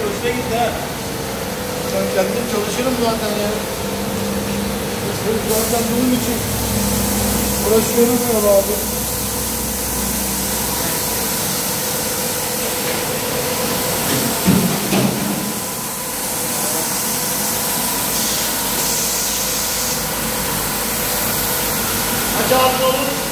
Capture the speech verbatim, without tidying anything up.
hoşuna gitti ha. Ben kendim çalışırım zaten ya. Ben zaten bunun için uğraşıyorum ya abi. Aç ağzını oğlum.